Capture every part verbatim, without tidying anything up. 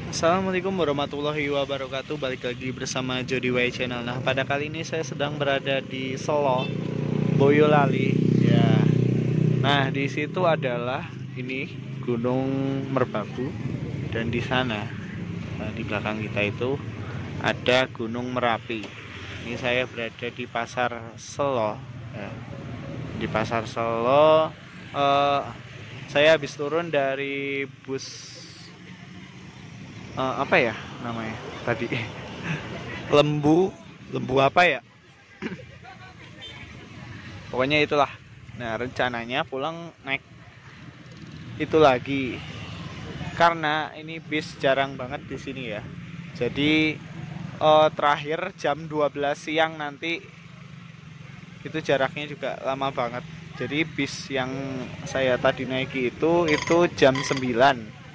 Assalamualaikum warahmatullahi wabarakatuh. Balik lagi bersama Jody Y Channel. Nah, pada kali ini saya sedang berada di Solo, Boyolali. Ya. Nah, di situ adalah ini Gunung Merbabu, dan di sana, nah, di belakang kita itu ada Gunung Merapi. Ini saya berada di Pasar Selo. Ya. Di Pasar Selo, eh, saya habis turun dari bus. Eh, apa ya namanya tadi? lembu lembu apa ya, pokoknya itulah. Nah, rencananya pulang naik itu lagi, karena ini bis jarang banget di sini ya. Jadi eh, terakhir jam dua belas siang nanti, itu jaraknya juga lama banget. Jadi bis yang saya tadi naiki itu itu jam sembilan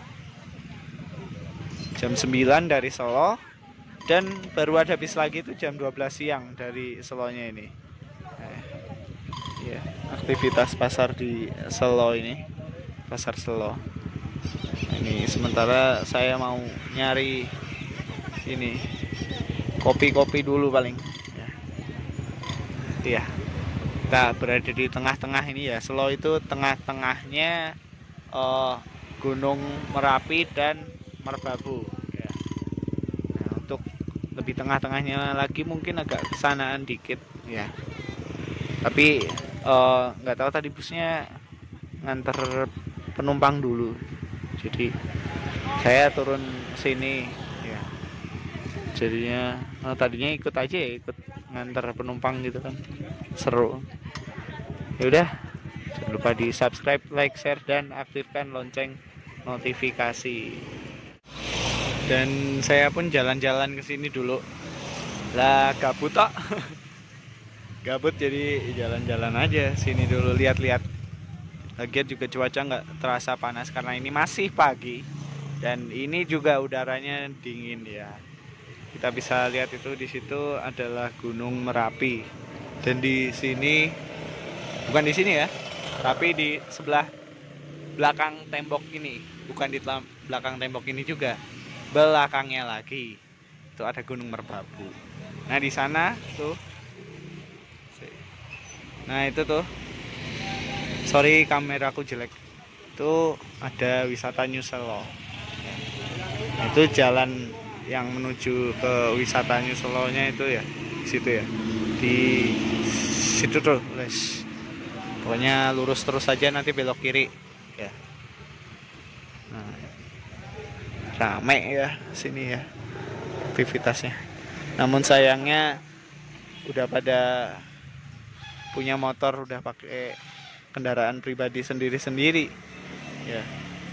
jam sembilan dari Solo, dan baru ada bis lagi itu jam dua belas siang dari Solonya ini. Nah, ya, aktivitas pasar di Solo ini, pasar Solo. Ini sementara saya mau nyari ini kopi-kopi dulu paling. Ya. Iya. Kita berada di tengah-tengah ini ya. Solo itu tengah-tengahnya uh, Gunung Merapi dan Merbabu. Ya. Nah, untuk lebih tengah-tengahnya lagi mungkin agak kesanaan dikit ya. Tapi nggak uh, tahu tadi busnya nganter penumpang dulu. Jadi saya turun sini ya. Jadinya oh, tadinya ikut aja ya, ikut nganter penumpang gitu kan. Seru. Ya udah, jangan lupa di subscribe, like, share, dan aktifkan lonceng notifikasi. Dan saya pun jalan-jalan ke sini dulu. Lah gabut tak? Gabut jadi jalan-jalan aja sini dulu, lihat-lihat. Lagian juga cuaca nggak terasa panas karena ini masih pagi, dan ini juga udaranya dingin ya. Kita bisa lihat itu di situ adalah Gunung Merapi, dan di sini bukan di sini ya, tapi di sebelah belakang tembok ini, bukan di belakang tembok ini juga, belakangnya lagi itu ada Gunung Merbabu. Nah di sana tuh, nah itu tuh, sorry kameraku jelek, itu ada wisata New Selo. Itu jalan yang menuju ke wisata New Selo-nya itu ya, situ ya, di situ tuh, les. Pokoknya lurus terus saja, nanti belok kiri ya. Nah, rame ya sini ya aktivitasnya. Namun sayangnya udah pada punya motor, udah pakai kendaraan pribadi sendiri-sendiri ya.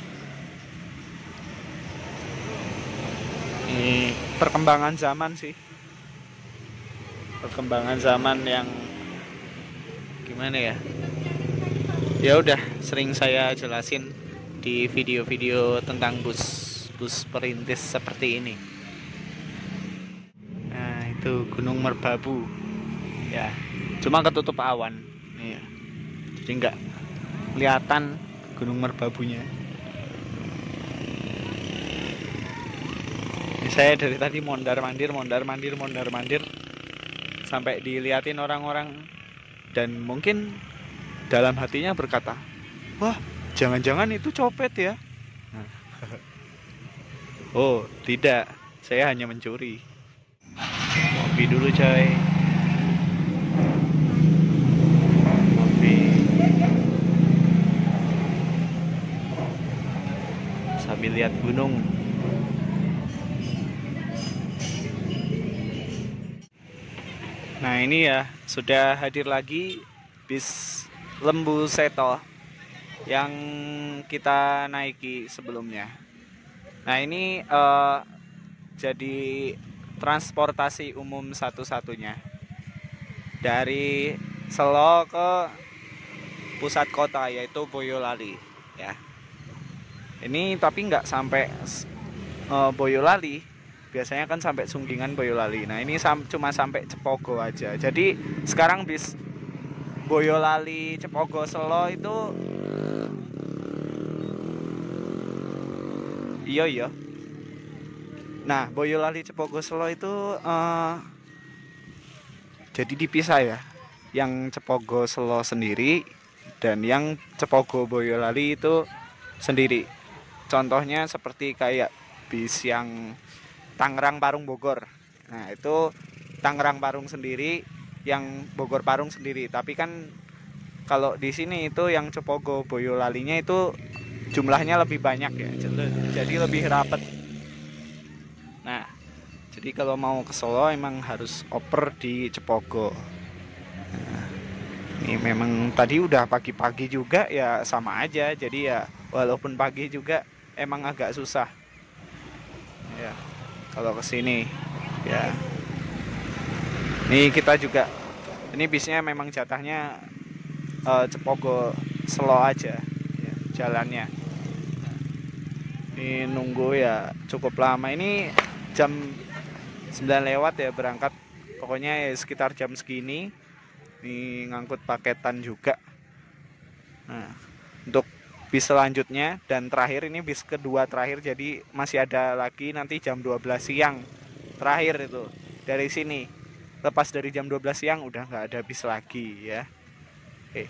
Ini perkembangan zaman sih, perkembangan zaman yang gimana ya, ya udah sering saya jelasin di video-video tentang bus bus perintis seperti ini. Nah itu Gunung Merbabu ya, cuma ketutup awan ya, jadi nggak kelihatan Gunung Merbabunya. Ini saya dari tadi mondar mandir mondar mandir mondar mandir sampai diliatin orang-orang, dan mungkin dalam hatinya berkata, wah jangan-jangan itu copet ya. Oh tidak, saya hanya mencuri. Kopi dulu coy, kopi sambil lihat gunung. Nah ini ya, sudah hadir lagi bis Lembu Seto yang kita naiki sebelumnya. Nah ini uh, jadi transportasi umum satu-satunya dari Selo ke pusat kota, yaitu Boyolali ya. Ini tapi nggak sampai uh, Boyolali. Biasanya kan sampai Sunggingan Boyolali. Nah ini sam cuma sampai Cepogo aja. Jadi sekarang bis Boyolali Cepogo Selo itu iya iya Nah, Boyolali Cepogo Selo itu uh, jadi dipisah ya. Yang Cepogo Selo sendiri dan yang Cepogo Boyolali itu sendiri. Contohnya seperti kayak bis yang Tangerang Parung Bogor. Nah, itu Tangerang Parung sendiri, yang Bogor Parung sendiri. Tapi kan kalau di sini itu yang Cepogo Boyolalinya itu jumlahnya lebih banyak ya. Jadi lebih rapat. Nah, jadi kalau mau ke Solo emang harus oper di Cepogo. Nah, ini memang tadi udah pagi-pagi juga ya sama aja. Jadi ya walaupun pagi juga emang agak susah. Ya, kalau ke sini ya. Ini kita juga, ini bisnya memang jatahnya uh, Cepogo Selo aja ya, jalannya. Ini nunggu ya cukup lama. Ini jam sembilan lewat ya berangkat. Pokoknya ya sekitar jam segini. Ini ngangkut paketan juga. Nah, untuk bis selanjutnya dan terakhir, ini bis kedua terakhir, jadi masih ada lagi nanti jam dua belas siang terakhir itu dari sini. Lepas dari jam dua belas siang udah nggak ada bis lagi ya. Oke.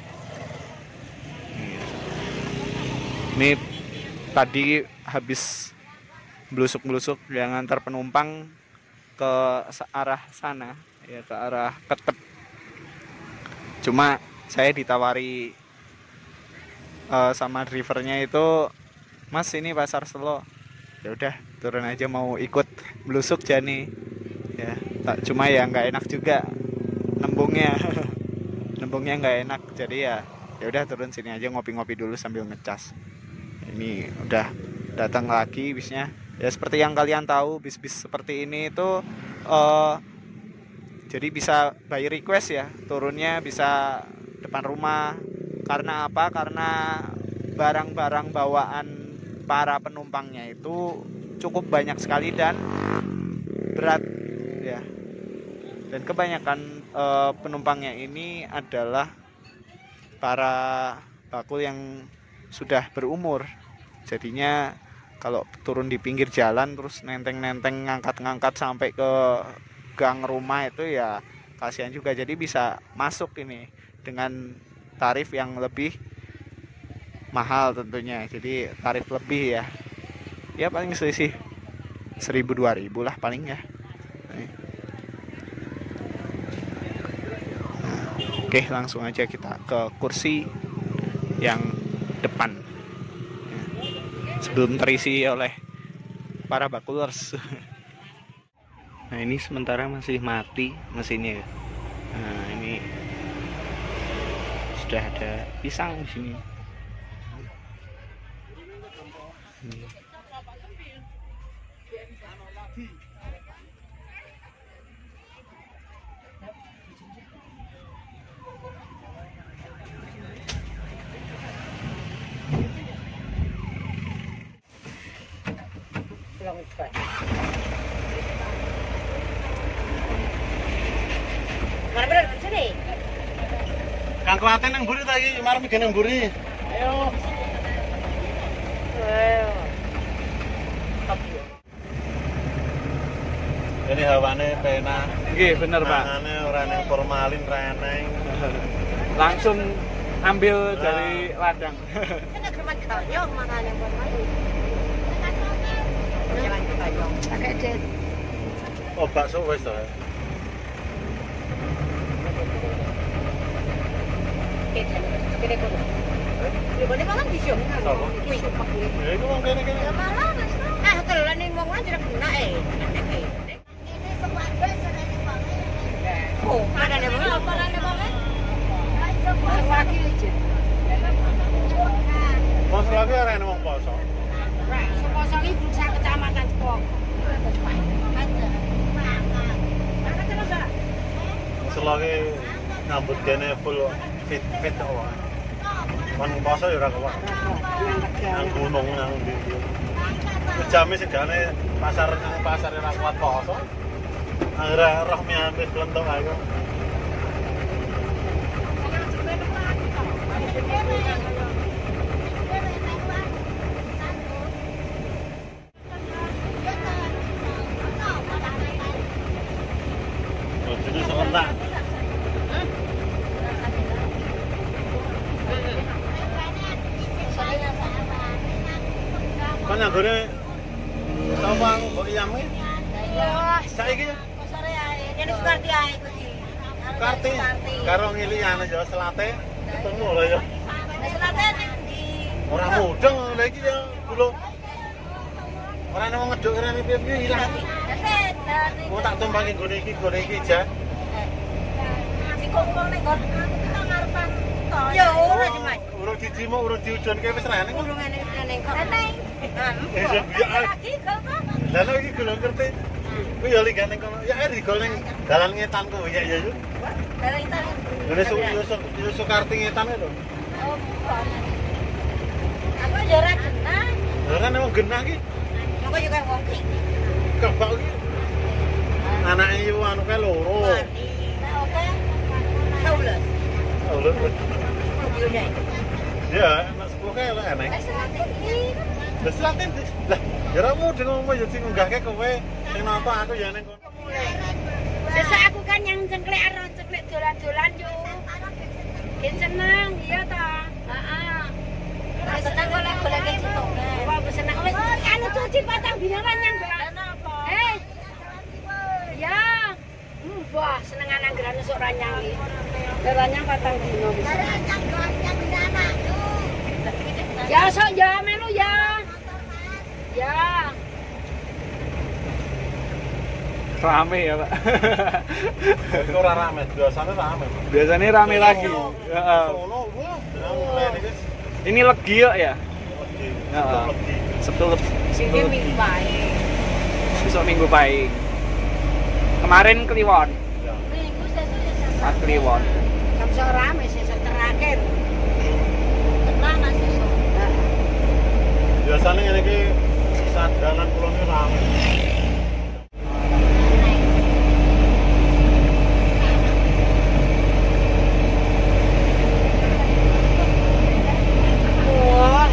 Ini tadi habis belusuk-belusuk yang antar penumpang ke arah sana ya, ke arah Ketep. Cuma saya ditawari uh, sama drivernya itu, "Mas, ini pasar Selo." Ya udah, turun aja, mau ikut belusuk jani. Ya, tak, cuma ya nggak enak juga nembungnya. Nembungnya nggak enak. Jadi ya ya udah turun sini aja, ngopi-ngopi dulu sambil ngecas. Ini udah datang lagi bisnya. Ya seperti yang kalian tahu, bis-bis seperti ini itu uh, jadi bisa by request ya, turunnya bisa depan rumah. Karena apa? Karena barang-barang bawaan para penumpangnya itu cukup banyak sekali dan berat ya. Dan kebanyakan e, penumpangnya ini adalah para bakul yang sudah berumur. Jadinya kalau turun di pinggir jalan terus nenteng-nenteng, ngangkat-ngangkat sampai ke gang rumah itu ya kasihan juga. Jadi bisa masuk ini dengan tarif yang lebih mahal tentunya. Jadi tarif lebih ya. Ya paling selisih seribu dua ribu lah paling ya. Nah, oke, langsung aja kita ke kursi yang depan sebelum terisi oleh para bakulers. Nah, ini sementara masih mati mesinnya ya. Nah, ini sudah ada pisang di sini. Hmm. Kang Klaten nang mburi ta iki, marep iki nang mburi. Ayo. Ayo. Ini hawane penak. Nggih, bener, Pak. Mangane ora ning formalin reneng. Langsung ambil dari ladang. Kan kemat kayong makane formalin. Jangan kayong. Pakai det. Oh, bakso wis to. Kene kono. Ya boleh mangan di sini. Kuwi kok kuwi. Ya iku wong kene-kene. Ya malah Mas. Ah, telan ning wong lanjut kena eh. Ini semua ada serane banget. Oh, ada nih wong. Ada nih wong. Ayo lagi aja. Bos lagi ora enek wong poso. Right, seposo ibu sak kecamatan Cepok. Selagi ngambut kene full fit fit kok. Kon poso ya ora kok. Nang gunung nang ndi. Jame segane pasar nang pasar ora kuat poso. Anggere roh miamit lentok ayo. nanggone sama mbok Iyam iki. Wah, Saiki ya. sore ae. Dene Sukarti ae kuwi. Karti karo ngiliyane ya selate ketemu lho ya. Lah selate ning ndi? Ora mudeng lha iki ya kula. Ora nang ngeduk rene piye-piye ilang. Tetet. Mau tak tumpangi gone iki, gone iki ja. Si kongkong ning nggon kita ngarepan to. Ya ora sih, Mas. Urung dijimo, urung diujonke wis rene kok. Urung ngene ning kok. Eneng. Eh, ya biar Lagi kok. Lah nek iki kula ngerti. Ku ya lingane ning kono. Ya di gol ning dalan ngetan ku ya ya. Dalan itu. Gone su su Sukarti ngetan lho. Oh, bukan. Aku ya ora kenal. Lah kan emang genah iki. Monggo juga wong iki. Kebak iki. Anake yo anu kae loro. Nah, oke. Saules. Oh, lho. Yo deh. Ya, mas sepuluh kae lho enek. Lah selate iki. Lah selatan lah ya ora mudeng ngomong ya sing ngunggahke kowe sing nonton aku ya ning kono. Sesuk aku kan yang cengklek karo cengklek dolan-dolan yo. Gen seneng iya ta. Heeh. Ora seneng kok lek golek situ. Wah, seneng wis anu cuci patang dina nyang, Mbak. Napa? Eh. Ya. Wah, senengan anggaran esuk ra nyangi. Ora nyang patang dina wis. Ya sok ya melu ya. Ya. Rame ya, Pak. Itu ora rame, biasanya rame. Biasanya rame lagi. Heeh. Sono, wah, mulai guys. Ini legi kok ya? Legi. Heeh. Legi. Sabtu legi. Sini minggu bae. Besok Minggu Pahing. Kemarin Kliwon. Ya. Minggu sesuk ya Pas sampai. Kliwon. Kan sok rame sesuk terakhir. Tenang Mas sesuk. Biasanya ngene iki sadalan kula iki rame. Wah,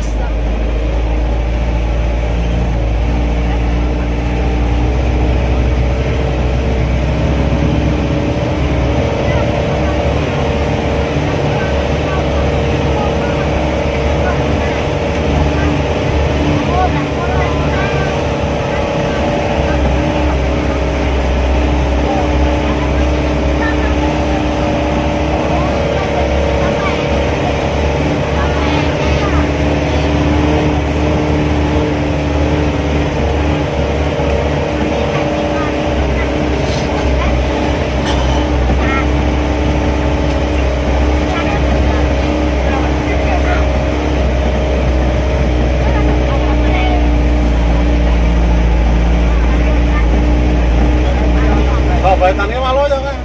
Oh, baitannya malu aja kan?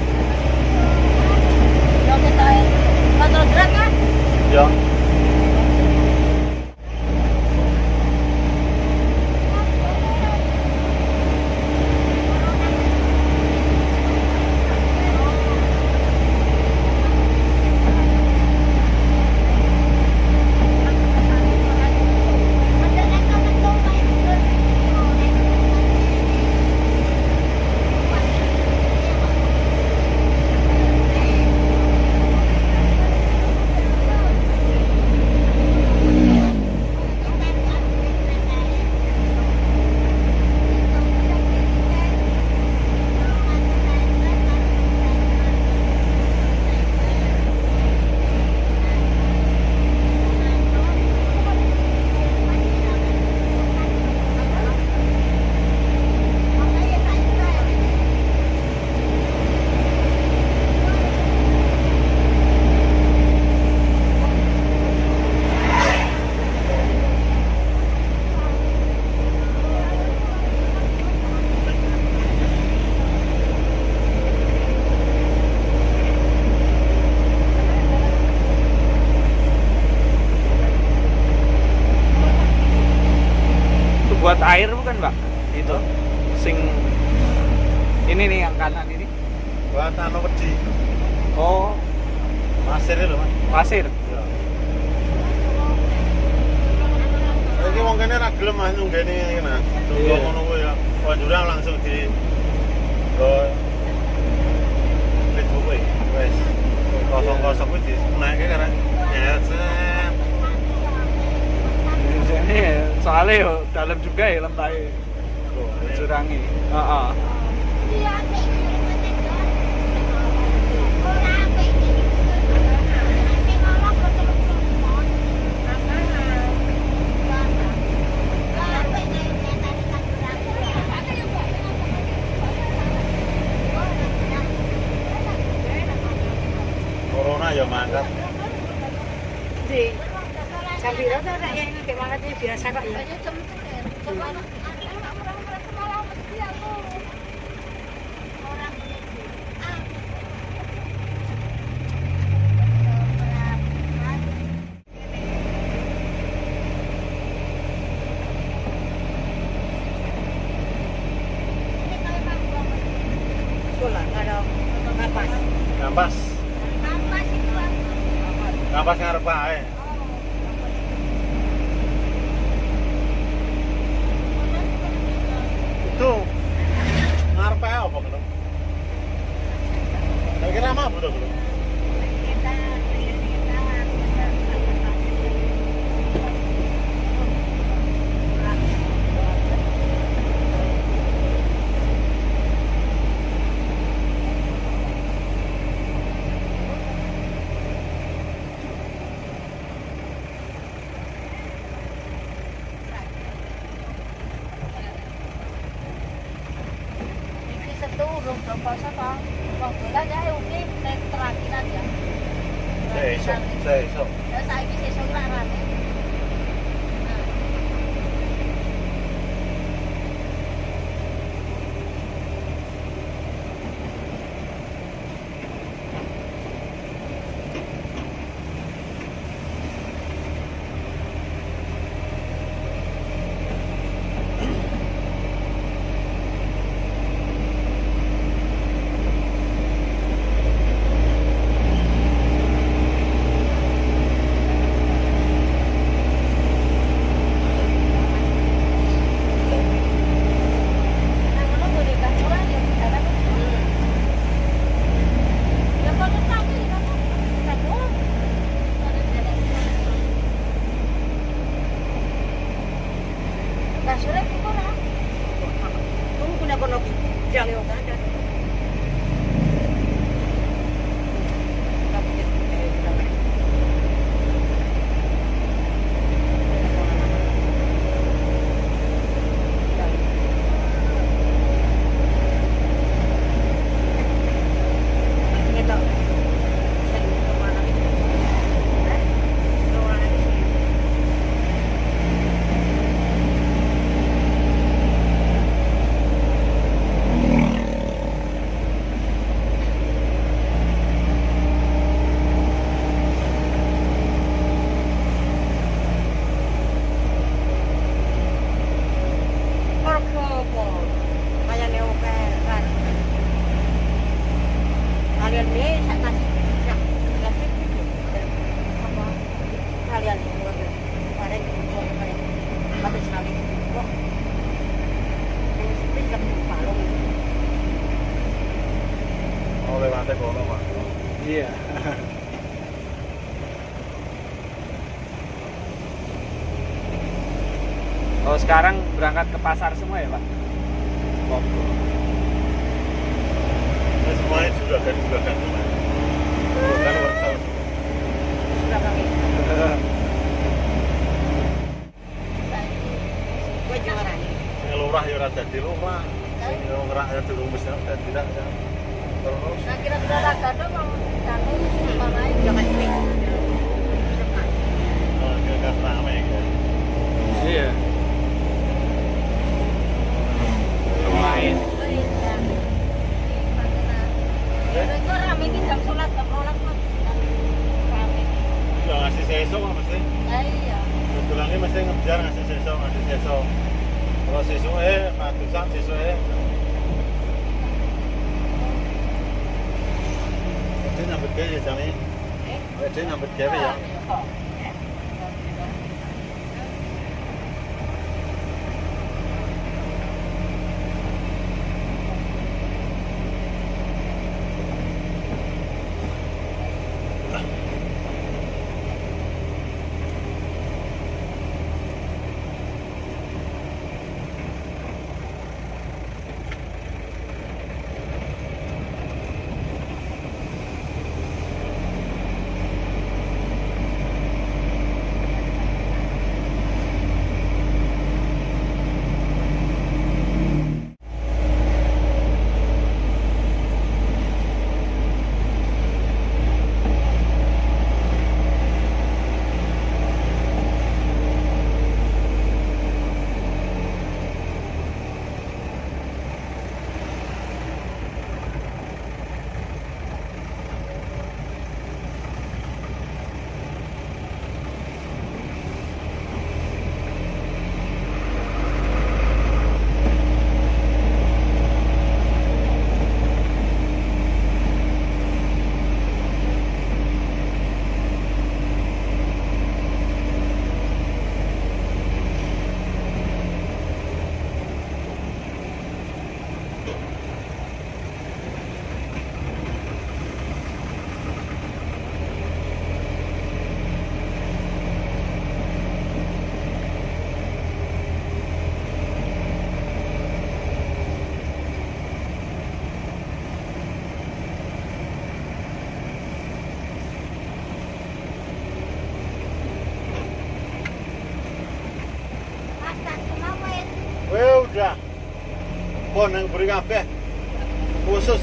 yo kita kontrol gerak kan? Ya. Buat air bukan, Pak? Itu. Sing ini nih yang kanan ini. Buat anu wedi. Oh, Pasir lho, Mas. pasir. Ya. Iki wong kene ra gelem Mas nunggene iki nah. Tunggu Iya. ngono kuwi ya. Wanjuran langsung di go Facebook kuwi. Wes. Kosong-kosong kuwi di naike karena nyet. Ini soalnya yo dalam juga ya lembahnya. Oh, iya. Jurangi. Heeh. Corona ya mangkat. Di sambil itu ada yang kayak mana tuh biasa kok ya. Sekolah nggak ada kapas. Ngampas. Ngampas ngarep ae. Itu ngarep ae apa gitu? Kira-kira apa betul betul? Turun berapa apa? Wong dolan ya ugi nek terakhir aja. Sesuk, sesuk. Ya saiki sesuk ora rame. Oh, lewatnya kono, Pak. Iya. Oh, sekarang berangkat ke pasar semua ya, Pak? Ya, semuanya juga kan juga kan semuanya. Bukan wortel. Sudah kami. Gue juara nih. Sing lurah ya ora dadi lurah. Sing ngerak ya dirumus ya dadi tidak ya. Terus Nah kira-kira ragado mau kanu mana jangan ini. oh, kira rame kan. Iya. Lumayan. Itu rame ini jam sholat jam sholat mah rame. Ya ngasih sesok kan mesti. Ya iya. Betulane mesti ngejar ngasih sesok, ngasih sesok. Kalau sesuk eh ratusan sesuk eh. Jadi nyambut gawe ya jane. Eh, Jadi nyambut gawe ya. ada. Pon yang beri kabeh. Khusus.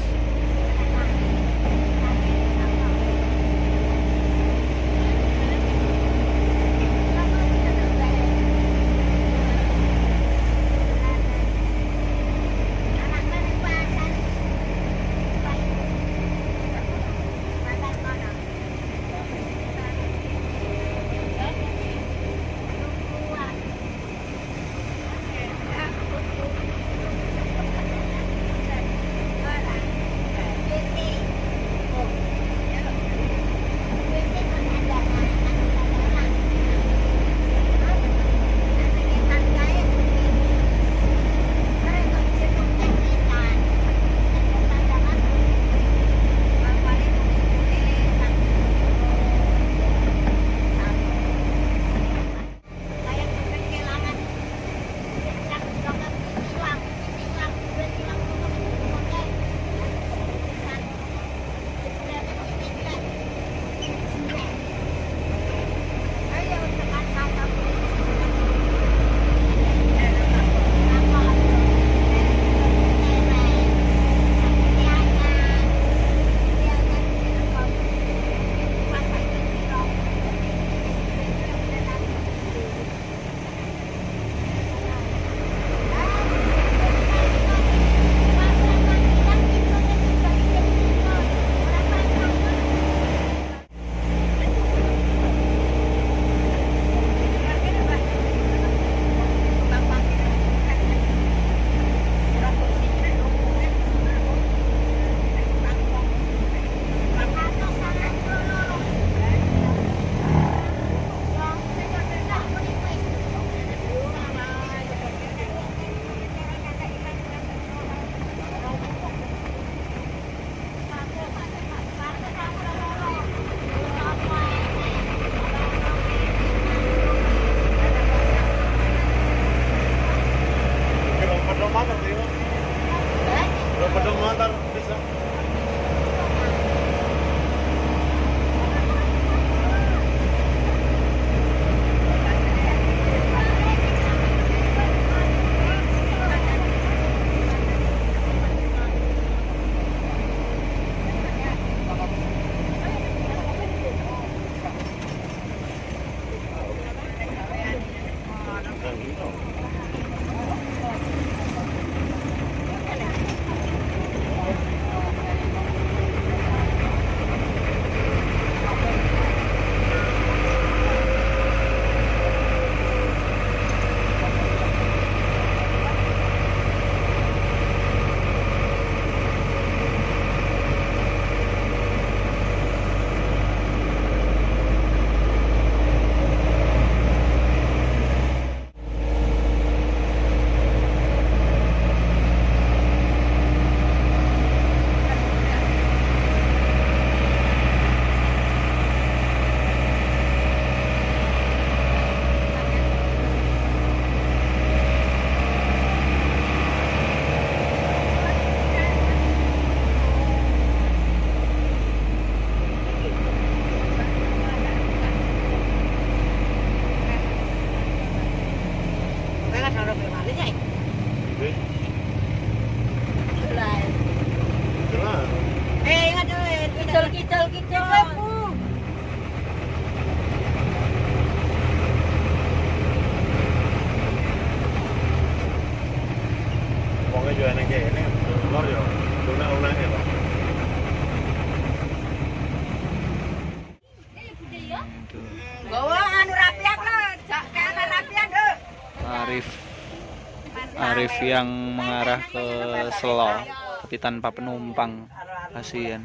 Arif Arif yang mengarah ke Selo tapi tanpa penumpang, kasihan.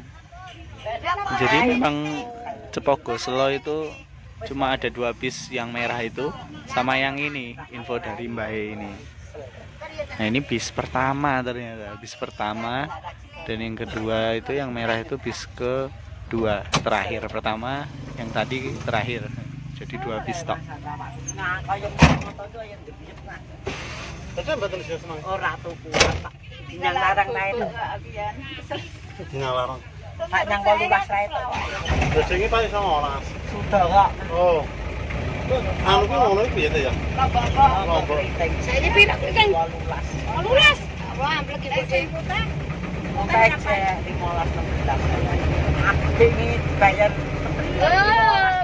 Jadi memang Cepogo Selo itu cuma ada dua bis yang merah itu sama yang ini, info dari Mbak E ini. Nah ini bis pertama ternyata, bis pertama, dan yang kedua itu yang merah itu bis kedua, terakhir. Pertama yang tadi terakhir, jadi dua bis tok. Nah, kaya motor itu yang debit nah. Tapi betul sih senang. Ora tuku Pak. Dinang larang nae to. Dinang larang. Pak nang wolulas rae to. Jadi ini paling sama orang. Sudah kok. Oh. Anu ki ngono iki piye ta ya? Lombok. Saiki pira kuwi Kang? delapan belas. delapan belas. Wah, amplek iki gede. Kayak lima belas enam belas. Aku ini bayar Eh,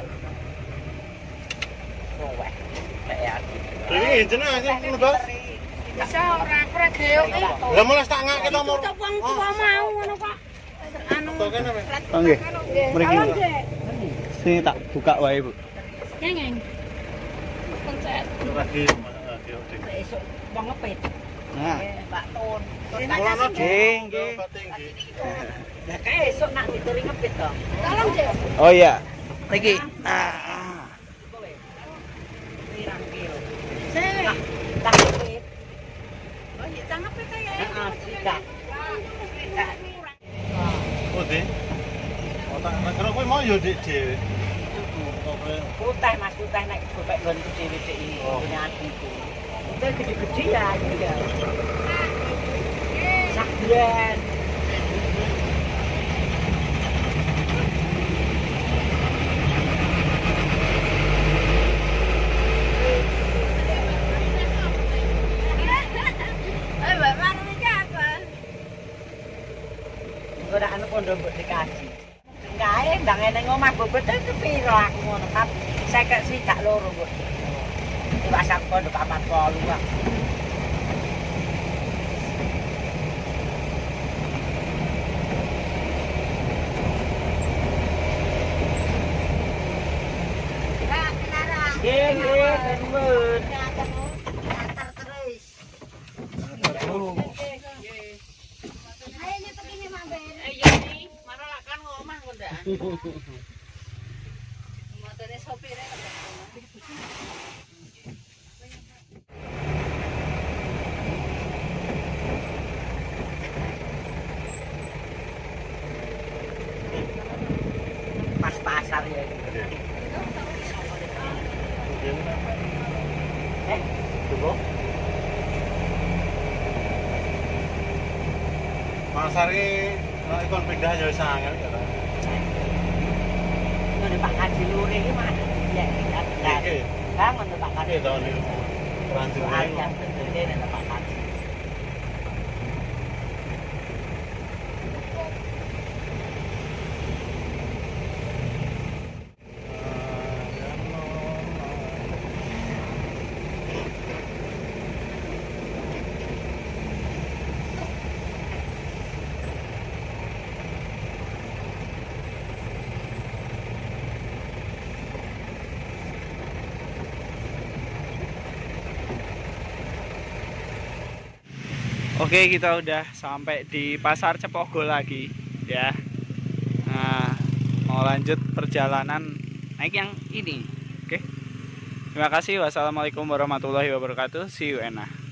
kowe. Kayak Iki jenenge aja ngono, Bos. bisa ora ora geok iki. Lah malah tak ngake ta mor. Tutup wong tua mau ngono kok. Anu. Tuh kene wis. Oh nggih. Mriki. Tolong, Dek. Sini tak buka wae, Bu. Nyeng. Pencet. Lagi lagi oke. esuk wong ngepit. Nah, Mbak Tun. Mulane Nggih, nggih. tinggi. Lah kae esuk nak dituri ngepit to. Tolong, Dek. Oh iya. Niki. Ah. Pirang kilo. Sik. Tak ngepit. Oh, iya cangep iki ya. Heeh, sidak. Oh, Di. Oh, tak kira kowe mau yo Dik dhewe. Oh, kowe Putih Mas, putih nek gopek nggonku dhewe sik iki punya adikku. Itu gede-gede ya juga. Sakren. Eh, Bapak iki apa? Engko nek anu pondok mbok dikaji. Kae ndang ngene omah bobot itu piro aku ngono kan. seket swidak loro kok. Iwak sak pondok papat polu wae. Nggih, nggih, nuwun. Antar terus. Ayo nyetok ini Mbak. Iya nih, mana lak kan ngomah kok ndak. Motone sopire. Pas pasar ya. Eh, Coba. Masare nek ikon pindah ya wis angel ya. ngono Pak Kaji lure iki mah. Ya, kan. Iki. Kan ngono Pak Kaji. Iki to niku. Ranjung Soal yang terjadi nek Pak Kaji. Oke, kita udah sampai di Pasar Cepogol lagi ya. Nah, mau lanjut perjalanan naik yang ini. Oke. Terima kasih. Wassalamualaikum warahmatullahi wabarakatuh. See you, Ena.